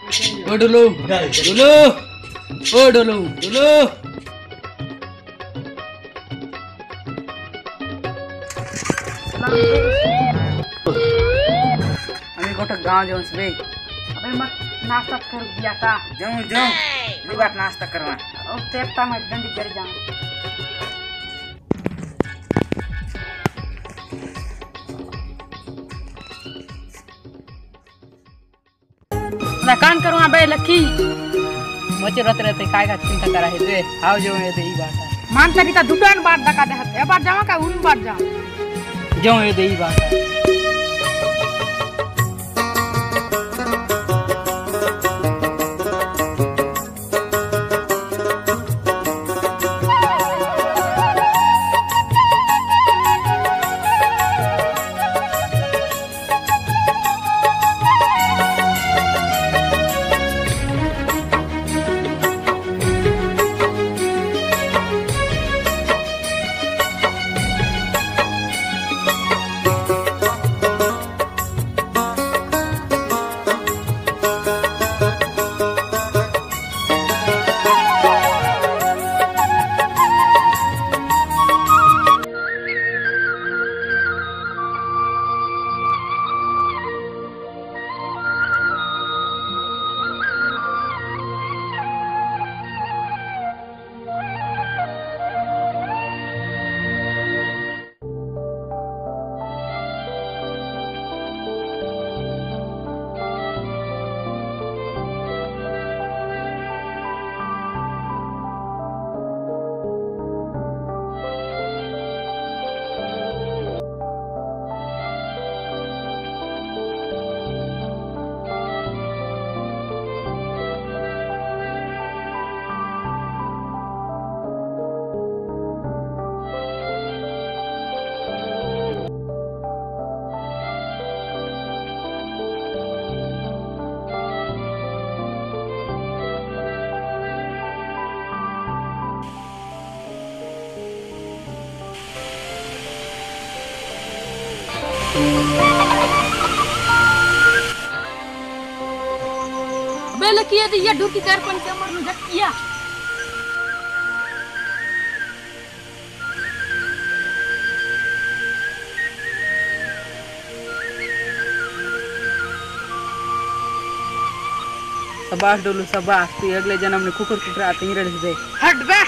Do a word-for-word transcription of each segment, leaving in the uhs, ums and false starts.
ओ डोलो डोलो ओ डोलो डोलो हमें गोटा गांव जाऊं से अबे मत नाश्ता कर दिया था जाऊं जाऊं ये बात नाश्ता करवा अब तेरता मैं गंदी गिर जाऊं ना कान करूँ अबे लकी मचे रहते रहते काय का चिंता करा है रे आओ जो ये दे ई बात मान लगी ता दुकान बात डका दे ए बार जावा का उन बार जा जो ये दे ई बात बेल किया दिया ढुकी कर पण कमर नु झटकिया सबास डोलू सबास तू अगले जन्म में कुकुर कुकुर आते ही रड़ दे हट बे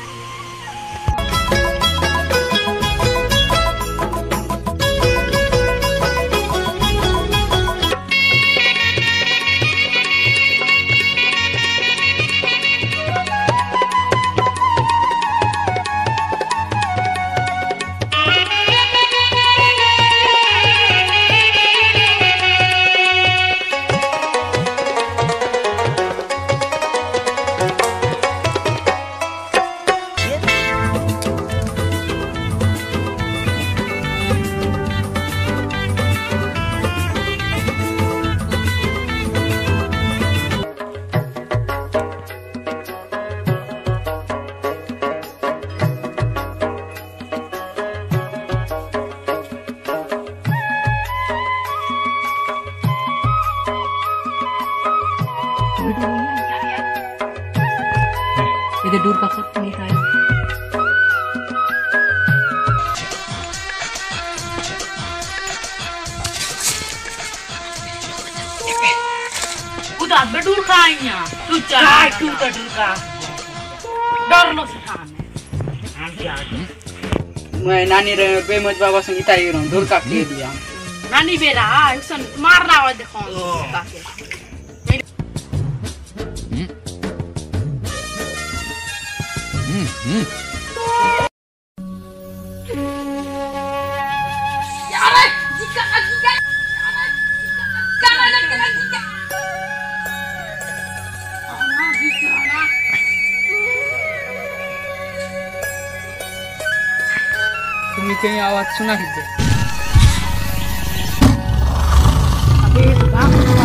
इधर दूर का फर्क नहीं था उधर बे दूर का आईया तू चाय तू तो दूर का डर लो सिखाने मैं नानी रे बे मज बाबा संग इताई रहो दूर का के दिया नानी बेरा ऐसा मारना हो देखो का के हम्म यार जिका जिका यार जिका ना ना जिका ना जिका ना तुम्हें कहीं आवाज सुना ही दे अबे बाप